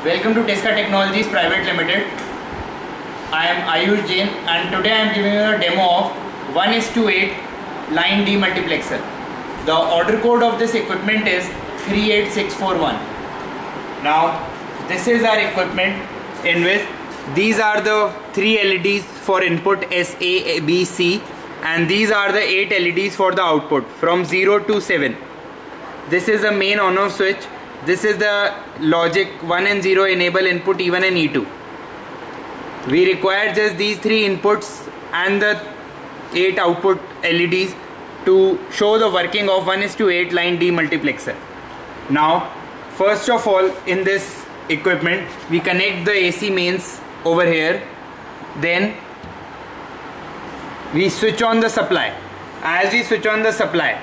Welcome to Tesca Technologies Private Limited. I am Ayush Jain and today I am giving you a demo of 1:8 line demultiplexer. The order code of this equipment is 38641. Now this is our equipment in which these are the 3 LEDs for input S, A, B, C, and these are the 8 LEDs for the output from 0 to 7. This is the main on-off switch. This is the logic 1 and 0 enable input E1 and E2. We require just these 3 inputs and the 8 output LEDs to show the working of 1:8 line demultiplexer. Now first of all, in this equipment we connect the AC mains over here, then we switch on the supply. As we switch on the supply,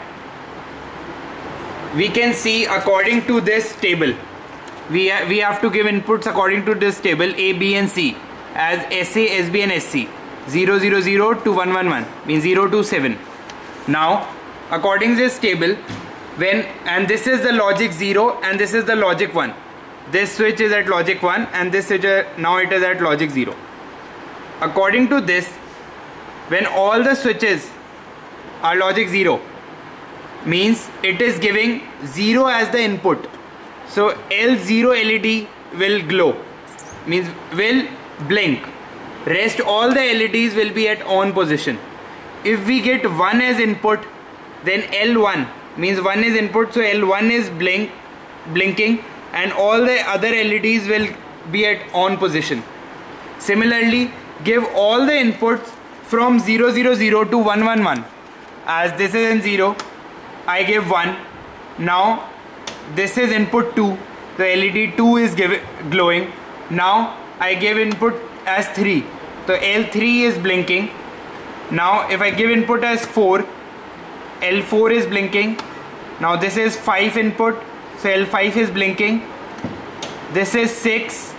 we can see according to this table we have to give inputs according to this table A, B and C as SA, SB and SC. 0, 0, 0 to 1, 1, 1 means 0 to 7. Now according to this table, and this is the logic 0 and this is the logic 1. This switch is at logic 1 and this switch now it is at logic 0. According to this, when all the switches are logic 0, means it is giving 0 as the input. So L0 LED will glow, means will blink. Rest all the LEDs will be at on position. If we get 1 as input, then L1 means 1 is input, so L1 is blinking and all the other LEDs will be at on position. Similarly, give all the inputs from 0, 0, 0 to 1, 1, 1. As this is in 0, I give 1. Now this is input 2. The LED 2 is glowing. Now I give input as 3. So L3 is blinking. Now if I give input as 4, L4 is blinking. Now this is 5 input, so L5 is blinking. This is 6,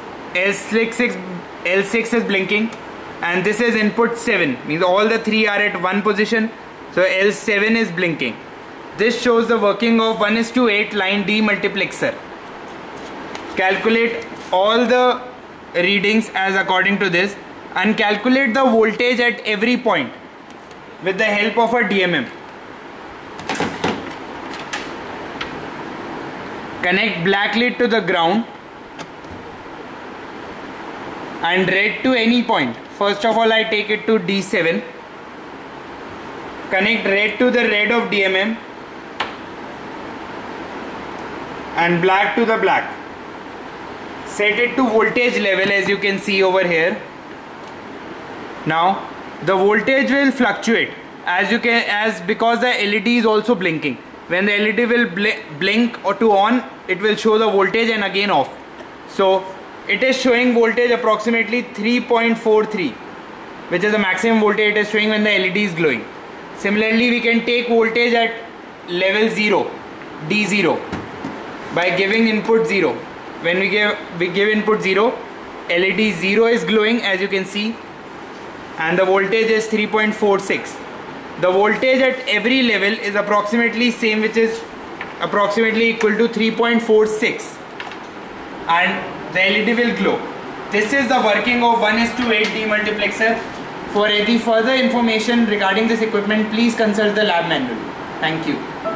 L6 is blinking. And this is input 7, means all the 3 are at one position, so L7 is blinking. This shows the working of 1:8 line demultiplexer. Calculate all the readings as according to this and calculate the voltage at every point with the help of a DMM. Connect black lead to the ground and red to any point. First of all, I take it to D7. Connect red to the red of DMM and black to the black. Set it to voltage level as you can see over here. Now the voltage will fluctuate because the LED is also blinking. When the LED will blink or to on, it will show the voltage and again off. So it is showing voltage approximately 3.43, which is the maximum voltage it is showing when the LED is glowing. Similarly, we can take voltage at level 0, D0, by giving input 0. When we give input 0, LED 0 is glowing as you can see, and the voltage is 3.46. The voltage at every level is approximately same, which is approximately equal to 3.46, and the LED will glow. This is the working of 1:8 demultiplexer. For any further information regarding this equipment, please consult the lab manual. Thank you.